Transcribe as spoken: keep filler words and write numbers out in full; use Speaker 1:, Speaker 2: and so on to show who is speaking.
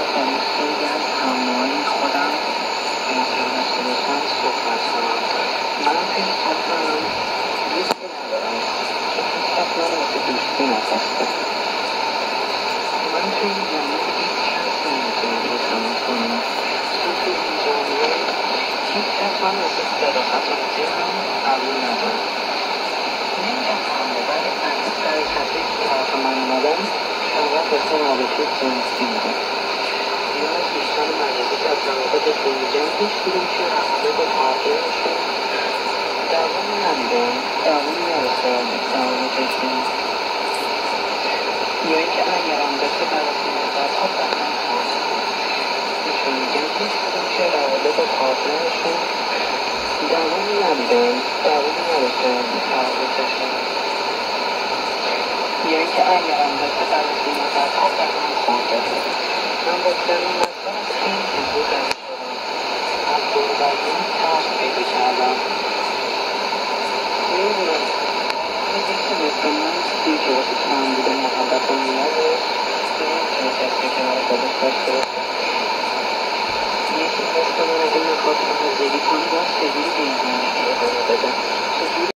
Speaker 1: یعنی خیلی از همراهی خودم موقع داشته باشم صحبت کنم. من حقیقتا دوستی ندارم که هیچ کس من واسه دوستی نخواسته. من توی این جامعه هیچ کس نمیتونم اعتماد کنم. من توی این جامعه هیچ کس من واسه صداقت و رفیقم قبول ندارم. نمیگم همه، ولی اکثر کسی که طرف من اومدن فقط واسه رابطه جنسی بوده. یا از دوستان مجازی از روابطشون میگم هیچ کدوم که رابطه با پارتنرشون دوام ندیدن، دوام نرسه روابطشون. یا اینکه اگرم داشته برای مدت‌ها با هم خورده ایشون میگن هیچ کدوم که روابطه با پارتنرشون دوام ندیدن، دوام نرسه روابطشون. یا اینکه اگرم داشته برای مدت‌ها با هم خورده. من با سرین مسئله خیلی زود رد شدم. از دوربرگی ترس پیدا کردم. نمیدونم یکی مثل من چیزی که واسه کم بوده محبت و نیازه نمیتونه کسی که برای خودش داشته باشه. یکی مثل من اگه میخواد زندگی کنه باید چجوری به این زندگی ادامه بده، چجوری